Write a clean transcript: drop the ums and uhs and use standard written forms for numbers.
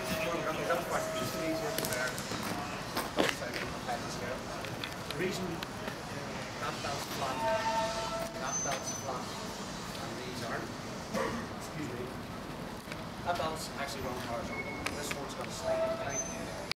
We've got quite a piece of these here there. The reason that belt's flat, and these aren't, excuse me, that belt's actually run horizontal. This one's got a slight incline.